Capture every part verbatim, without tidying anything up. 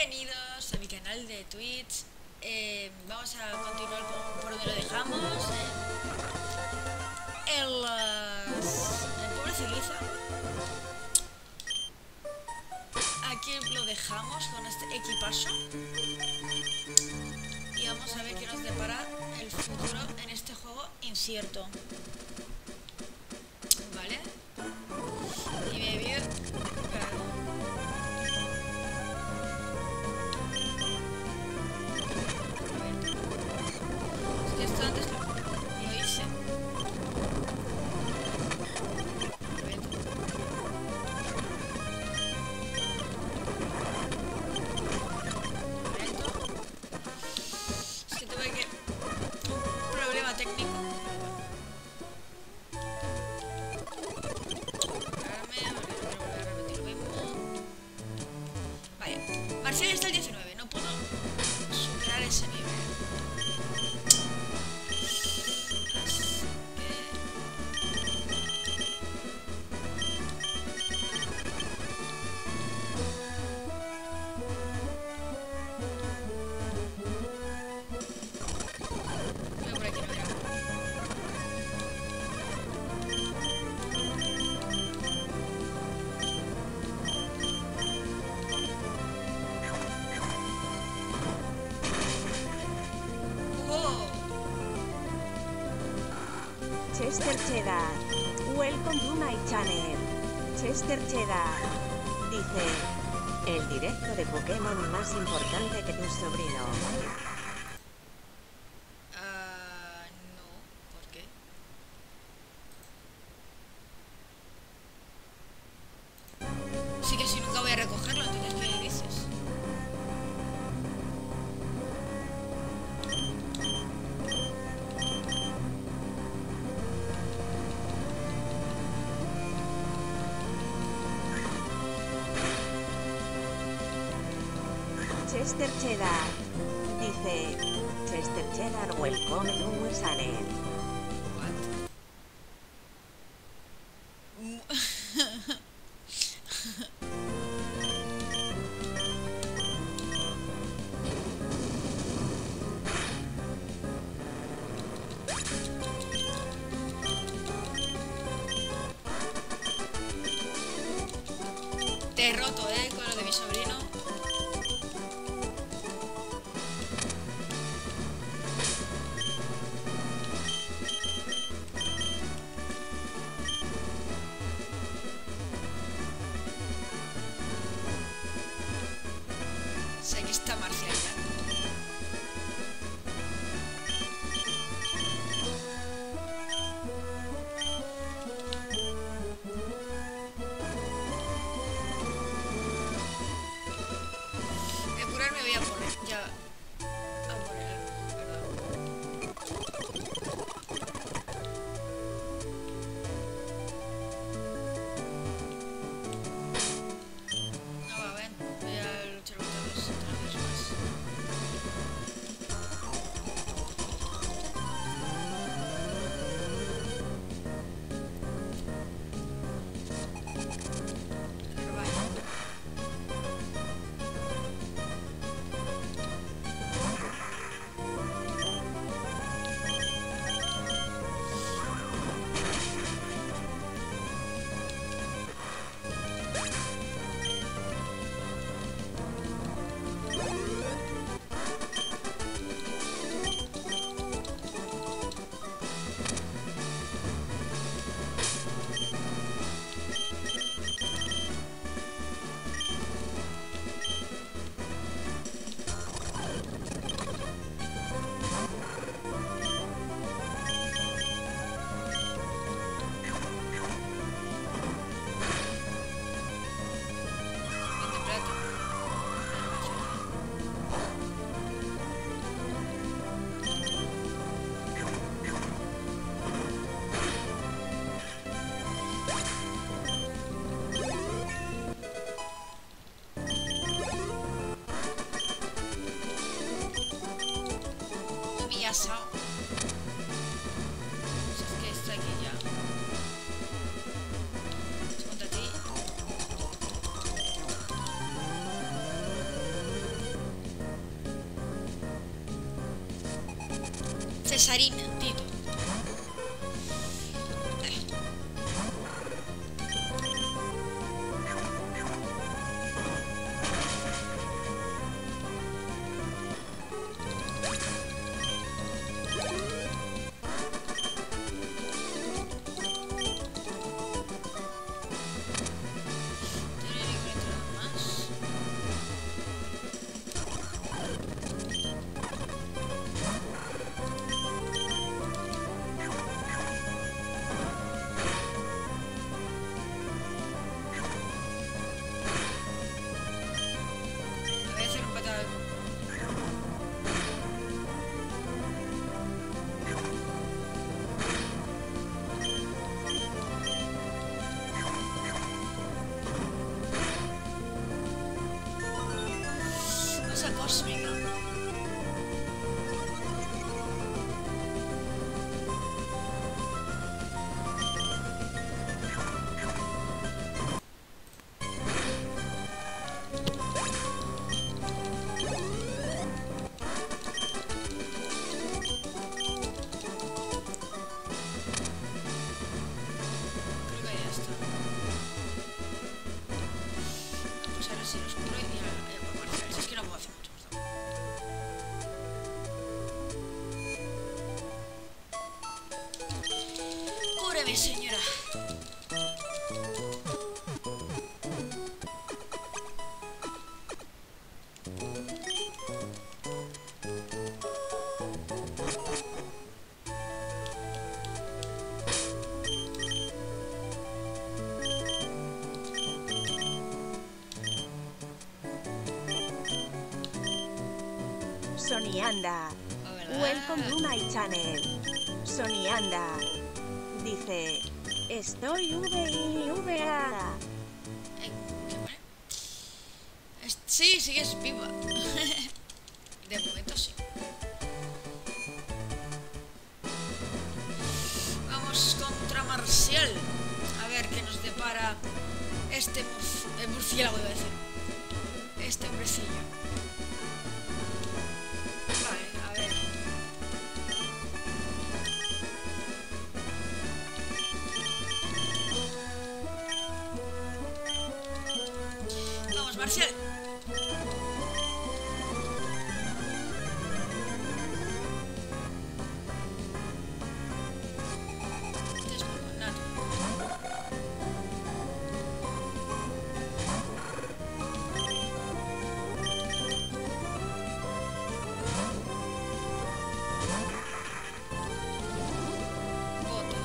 Bienvenidos a mi canal de Twitch. Eh, vamos a continuar con, por donde lo dejamos. Eh, el, uh, el pobre ciclista. Aquí lo dejamos con este equipazo. Y vamos a ver qué nos depara el futuro en este juego incierto. Vale. Y me vio. Esto antes lo, lo hice. Es que tuve que... un problema técnico. Vale, Marsella está el diecinueve. No puedo superar ese nivel. Chester Cheddar, welcome to my channel. Chester Cheddar dice: el directo de Pokémon más importante que tu sobrino. Ah, no, ¿por qué? Sí que si nunca voy a recogerlo, entonces ¿qué dices? Chester Cheddar dice: Chester Cheddar, welcome to my channel. Te he roto, eh, con lo de mi sobrino. Sé que está Marcial, ¿eh? De curarme voy a poner ya. A poner, perdón. No va, ven. Voy a luchar contra los entrenadores más. Pero vaya. Humillazao. Pues es que está aquí ya. Es contra ti. Cesarín, Tito. Cósmica. Creo que ya está. Vamos a ver si lo oscuro y ya, ya puedo marcial. Si es que no puedo hacer mucho. Cúreme, señora. Sonianda. Oh, ¿verdad? Welcome to my channel. Sonianda. Dice, estoy V I V A. Eh, ¿qué pone? Es- Sí, sigues viva. De momento sí. Vamos contra Marcial. A ver qué nos depara este murci- eh, murciélago, iba a decir. Este hombrecillo. Vale, a ver. Vamos, Marcial. Desmoronado. Bote.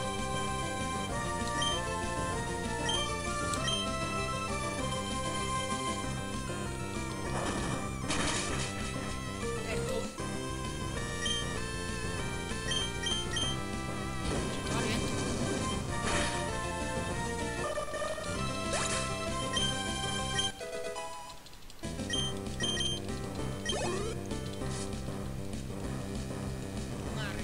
Erpum. Se toma el viento. Marre.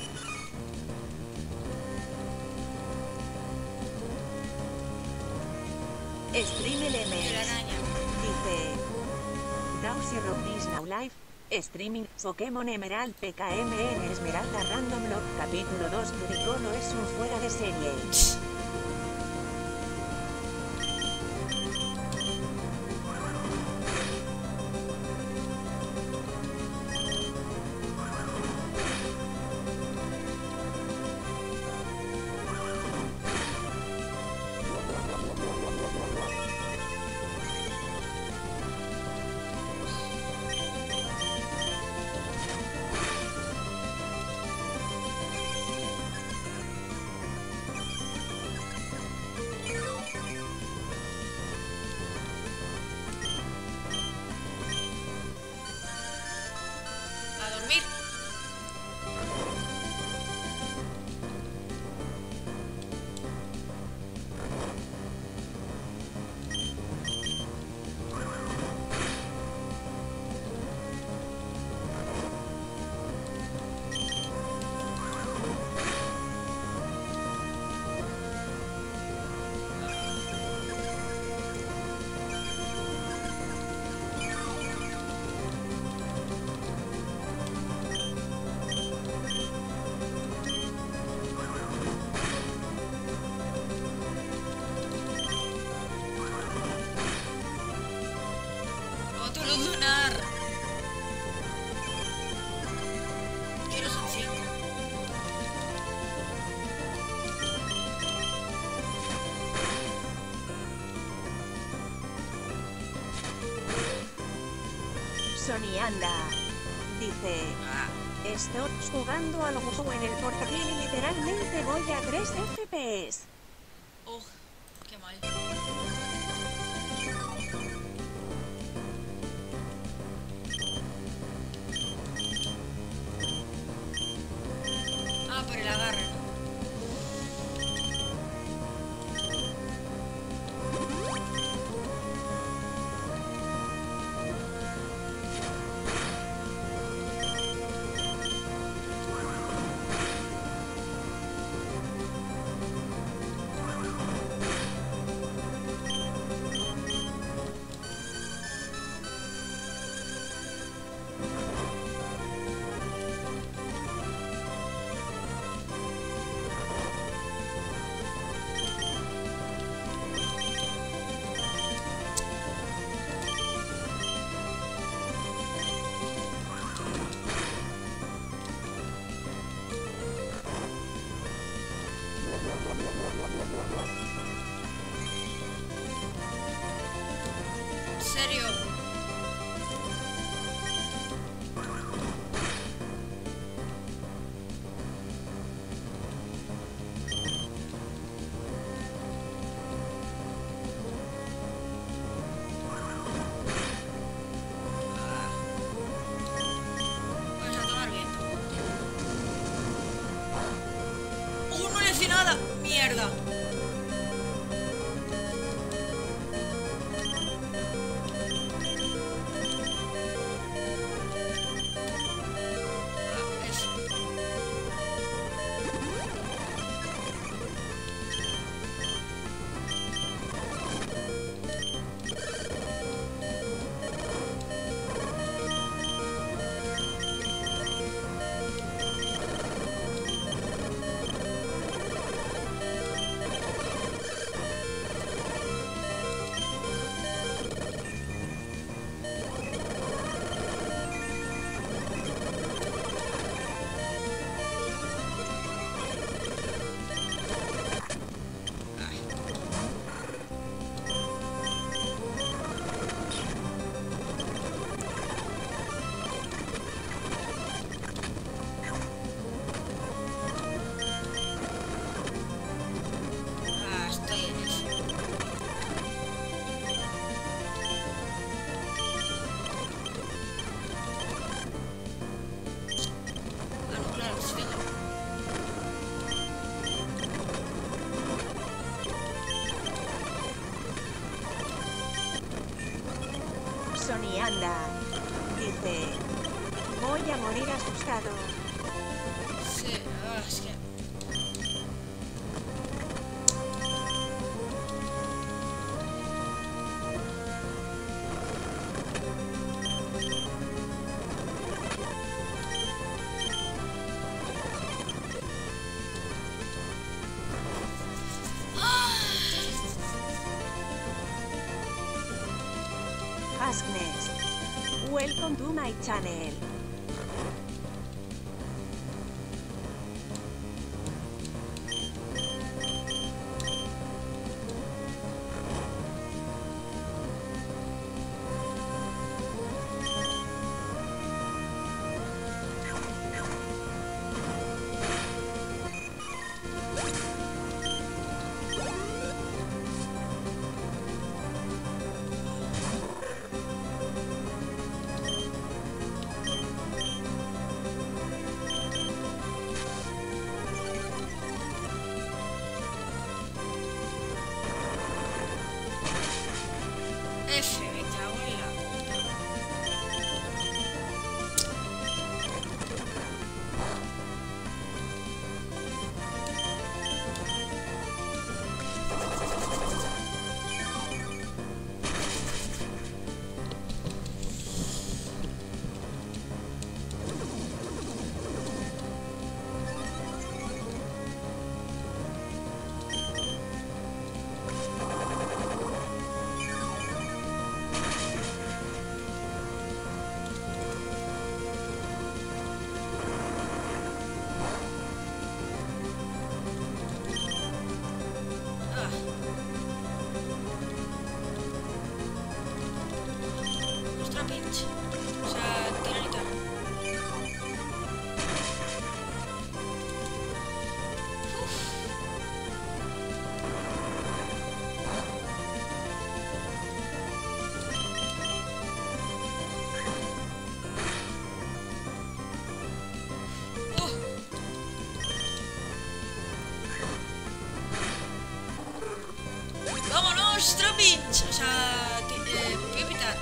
Stream Elements. Telaraña. Dice, Dowser of this now live. Streaming Pokémon Emerald P K M N Esmeralda Random Lock capítulo dos. Ludicolo es un fuera de serie. Sony anda. Dice, Ah, estoy jugando al juego en el portátil y literalmente voy a tres F P S. oh, qué mal. Ah, por el agarre, ¿no? ¿En serio? Vamos a tomar viento. ¡Uh, no le hice nada! ¡Mierda! Ah, eso. Ah, estoy en eso. Ah, no, claro, sí tengo. Sony anda. Dice, voy a morir asustado. Sí, ah, es que... Askness. Welcome to my channel. F, me cago en la puta. Ultra pinch. O sea, vamos a eh, evitar.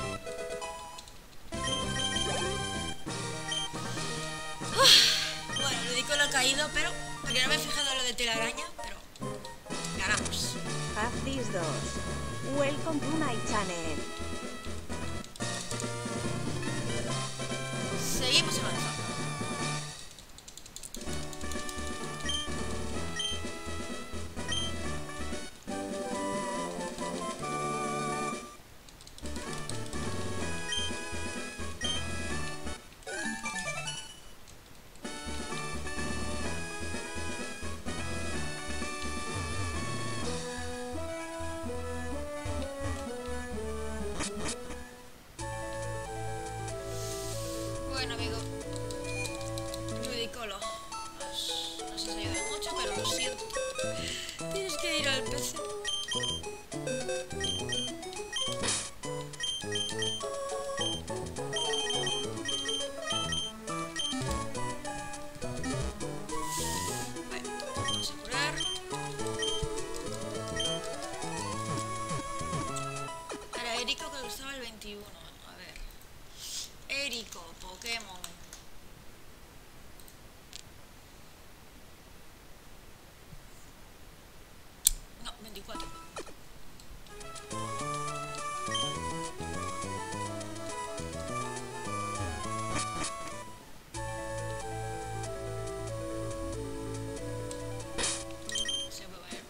Uf, bueno, el Ludicolo ha caído, pero porque no me he fijado en lo de telaraña, pero ganamos. Haftis dos. Welcome to my channel. Seguimos avanzando. Bueno, amigo, Ludicolo, nos, nos has ayudado mucho, pero lo siento. Tienes que ir al P C. Bueno, vamos a curar. Era Erico que gustaba el veintiuno. A ver. Erico, Pokémon. No, veinticuatro. Se puede poner.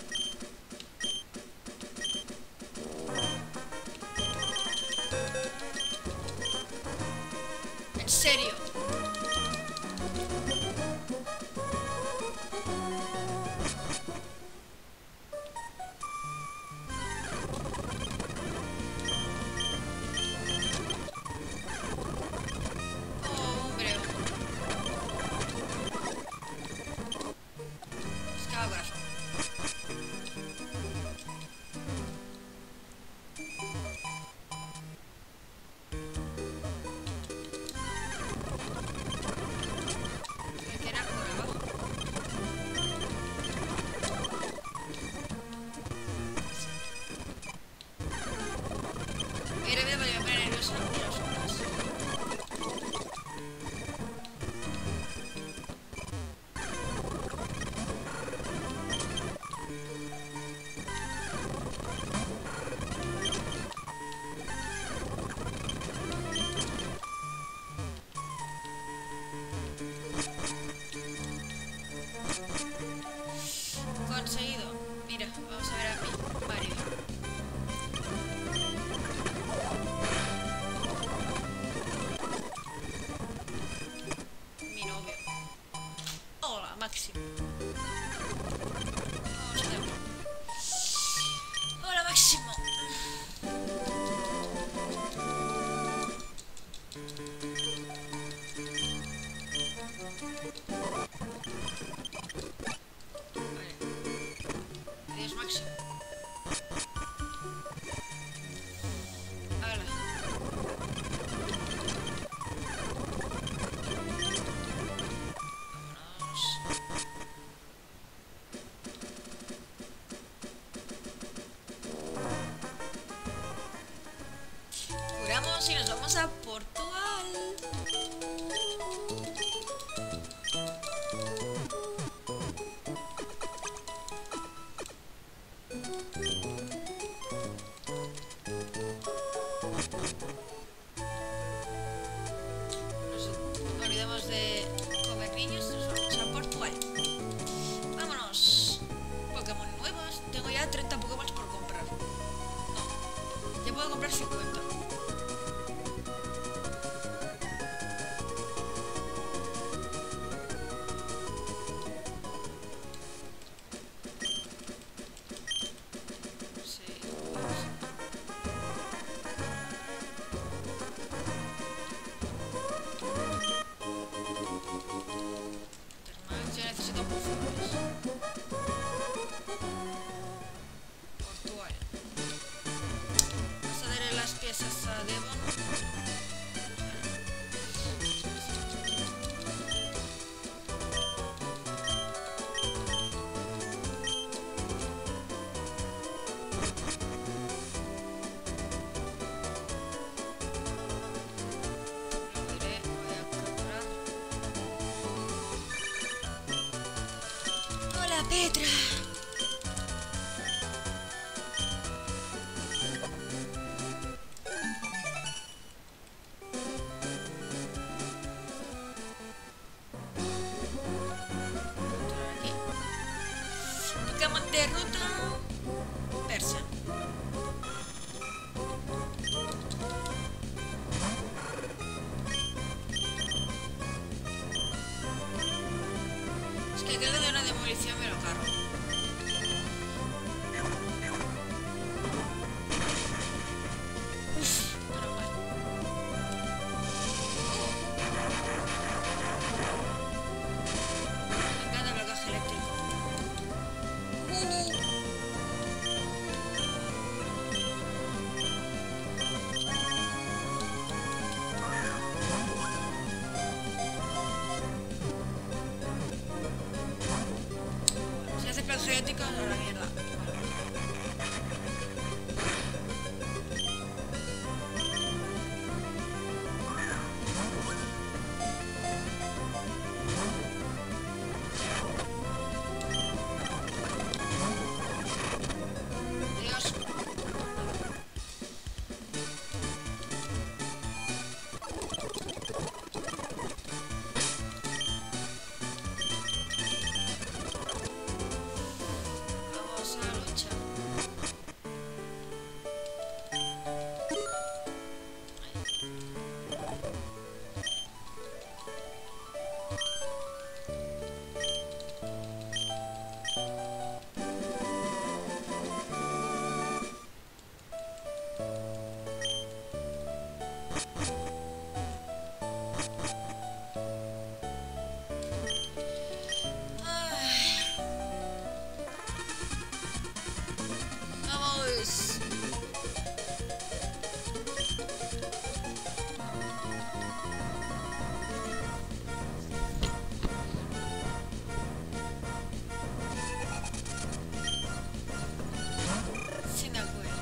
¿En serio? Oh, hombre. Escapa corazón. Creo que era por abajo. Era bien porque me pone nervioso los ojos. Conseguido. Mira, vamos a ver a mi Mario. Mi novio. Hola, Máximo. Vamos a ver. Hola, Máximo. Vale. Adiós, Máximo. Hala. Vámonos. Curamos y nos vamos a Portugal. Nos olvidamos de comer niños, nos vamos a Portugal. Vámonos. Pokémon nuevos. Tengo ya treinta Pokémon por comprar. No, ya puedo comprar cincuenta. Sí. Termax, yo necesito pociones. Portugal. Vamos a darle las piezas Letra. Aquí. Pokémon de ruta. Persia. Es que creo que de una demolición me lo cargo. Uf, bueno, mal. Me encanta el blocaje eléctrico. Uh. Si hace blocaje eléctrico, a la mierda. Dios. Vamos a luchar. Ay. Vamos. Sin acuerdo.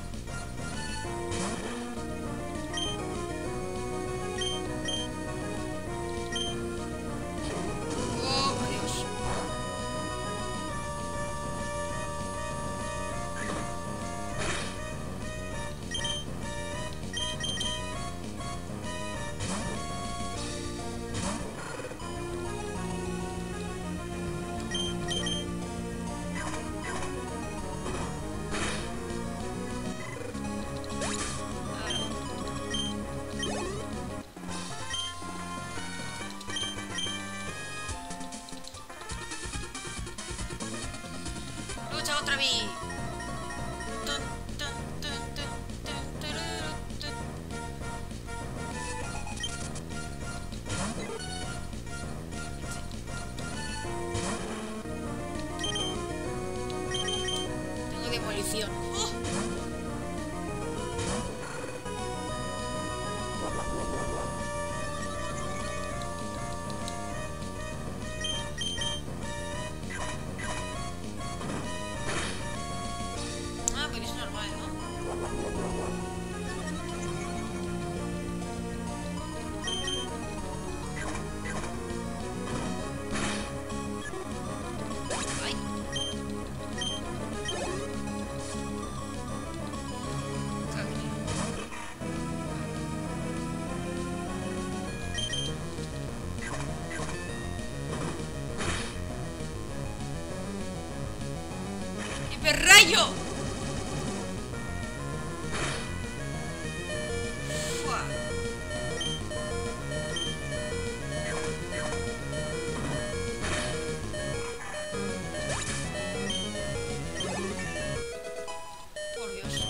Oh, Dios. Lucha contra mí. Tun, tun, tun, tun, tun, tururu, tun. Tengo demolición. ¡Oh! Ah, pero es normal, ¿no? Ay. Cabrón. ¡Hiperrayo! Fua. Por Dios.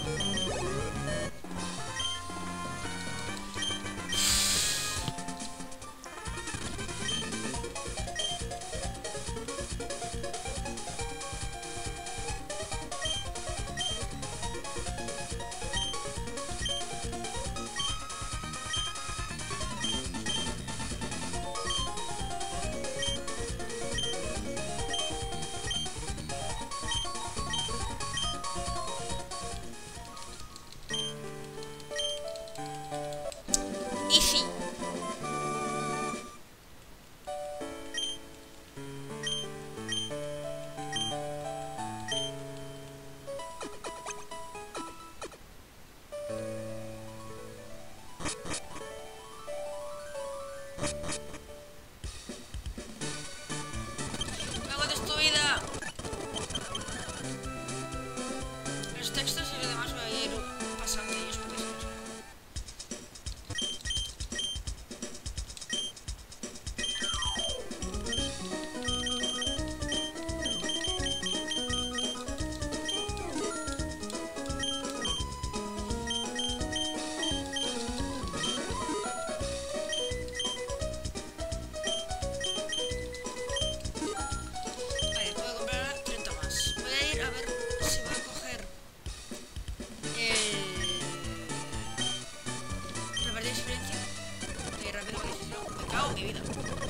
mi vida.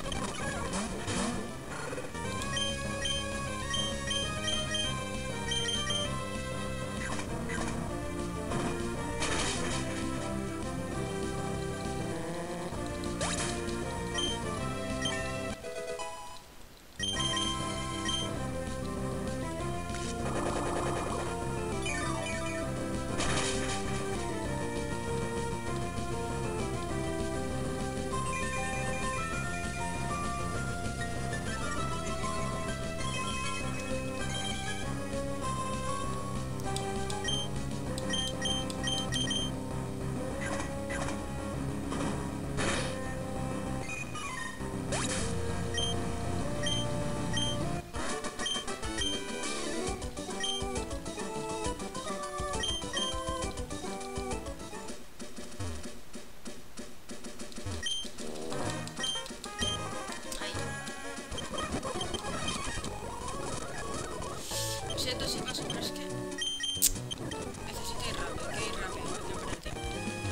Siento si paso, pero es que necesito ir rápido, hay que ir rápido, no quiero perder tiempo.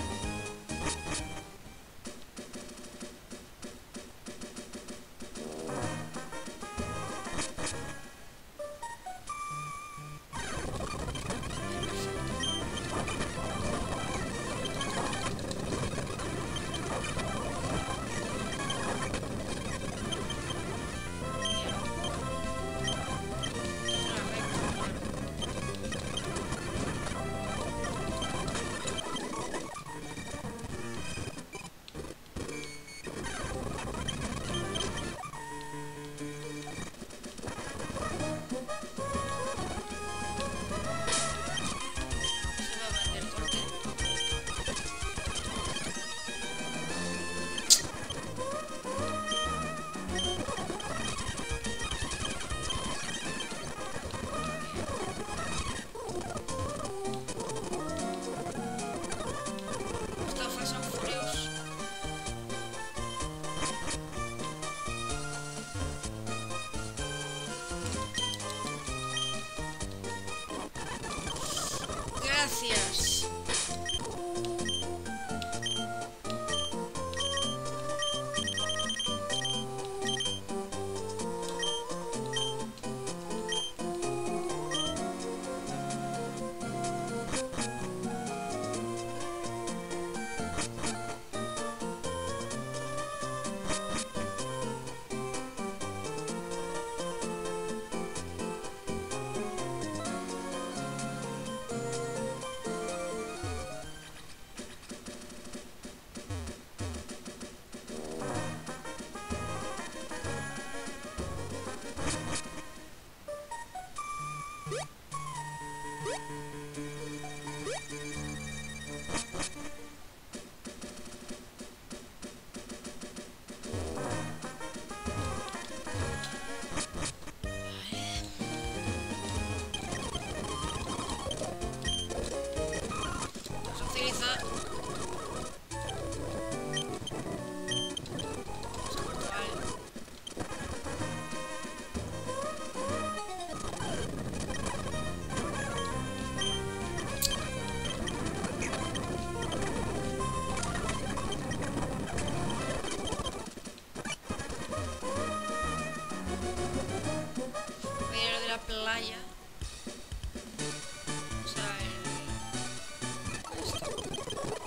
Gracias. Playa. O sea, el... esto.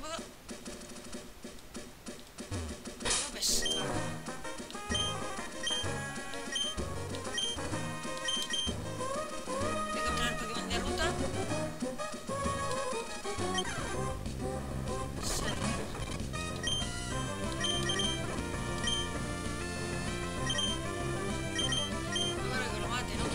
puedo... Puedo pescar. Voy a capturar Pokémon de ruta. Salir. No creo que lo mate, ¿no?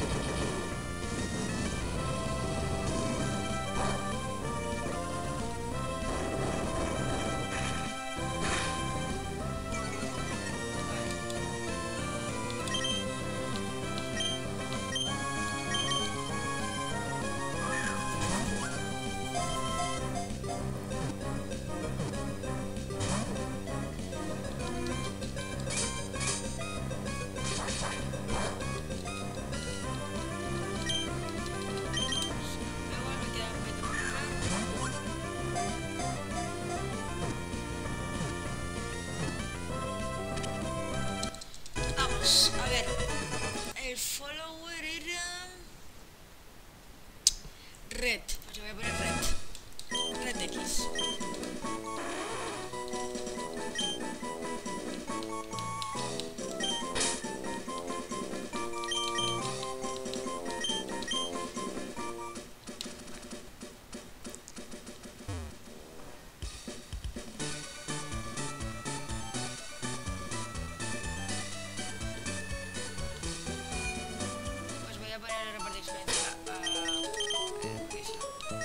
Vamos, a ver. El follower era... Red. Pues yo voy a poner Red. Red X. Pues voy a poner el reporte de experiencia a... ¿qué es?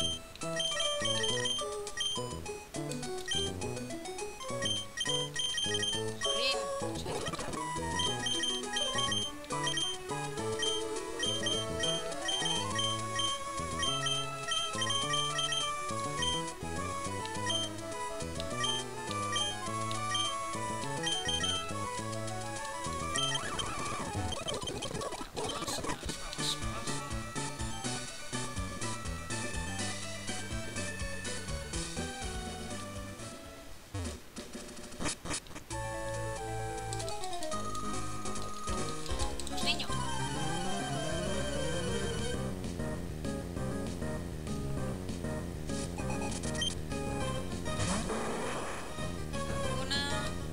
Jolín, soy tonta. Vamos, vamos, vamos, abajo. Vamos, niño. Una...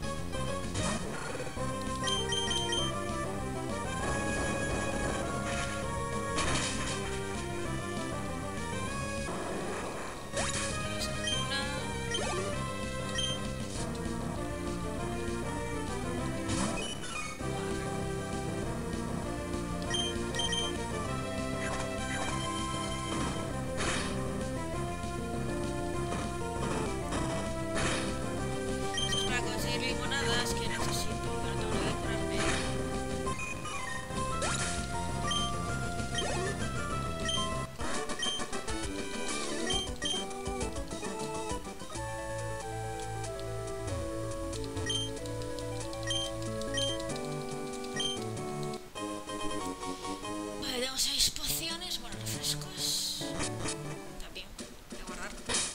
Esto es para conseguir limonadas que necesito, pero tengo que curarme. Vale, tengo seis pociones, bueno, refrescos. También, voy a guardar.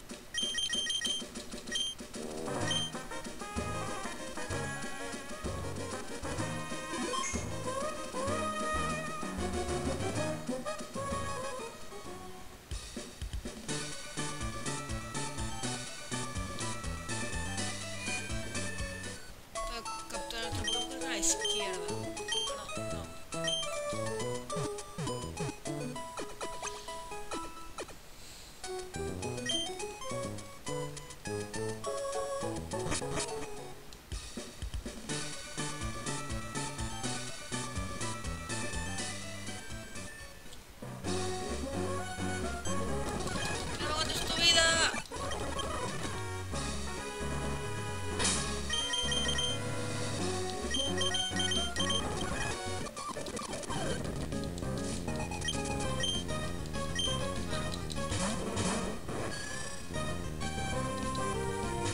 Puedo capturar otro Pokémon a la izquierda. No, no. ¡No me aguantes tu vida! Bueno.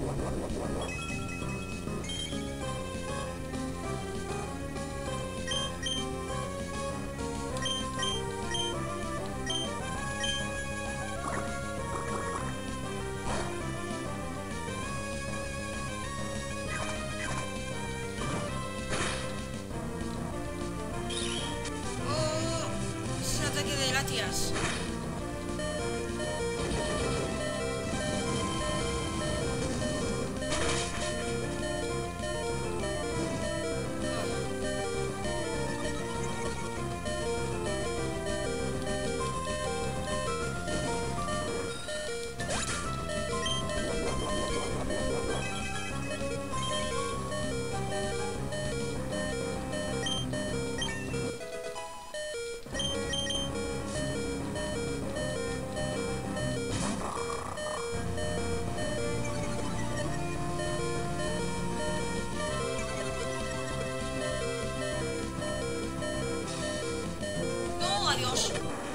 Gracias. Adiós.